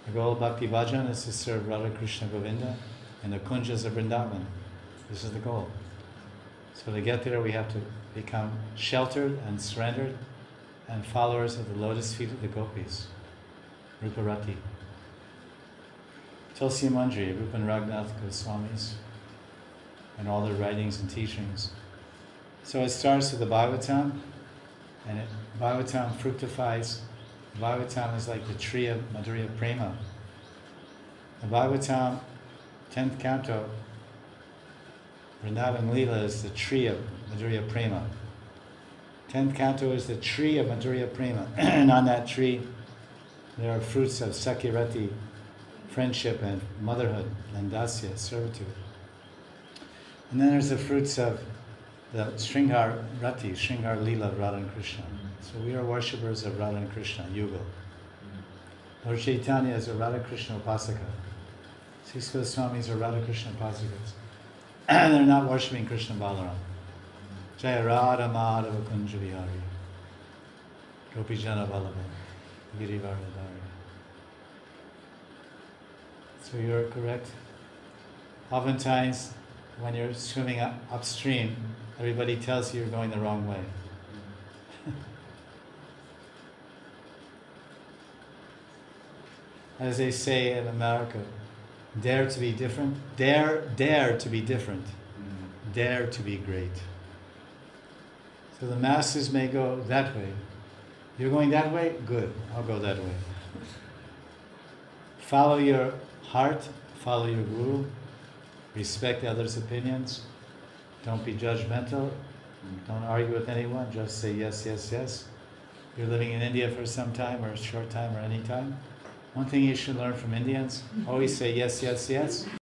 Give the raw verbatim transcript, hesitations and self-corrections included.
The goal of Bhakti Bhajan is to serve Radha Krishna Govinda in the Kunjas of Vrindavan. This is the goal. So to get there, we have to become sheltered and surrendered and followers of the lotus feet of the gopis, Rupa Rati. Tulsi Manjari, Rupa and Raghunath Goswamis, and all their writings and teachings. So it starts with the Bhagavatam, and it, Bhagavatam fructifies. The Bhagavatam is like the tree of Madhurya Prema. The Bhagavatam, tenth canto, Vrindavan Leela is the tree of Madhurya Prema. tenth canto is the tree of Madhurya Prema. And on that tree, there are fruits of Sakyarati, friendship and motherhood, and dasya, servitude. And then there's the fruits of the Sringar Rati, Sringar Leela of Radha and Krishna. So we are worshippers of Radha and Krishna, Yugal. Lord Chaitanya is a Radha Krishna Upasaka. Six Goswamis are Radha Krishna Upasakas. And they're not worshipping Krishna Balaram. Jaya Radha Madhava Kunja Vihari. Gopijana Vallabha. Girivardhari. So you're correct. Oftentimes, when you're swimming up, upstream, everybody tells you you're going the wrong way. As they say in America, dare to be different, dare, dare to be different, mm-hmm. Dare to be great. So the masses may go that way. You're going that way? Good, I'll go that way. Follow your heart, follow your guru, respect others' opinions, don't be judgmental, don't argue with anyone, just say yes, yes, yes. You're living in India for some time or a short time or any time. One thing you should learn from Indians, always say yes, yes, yes.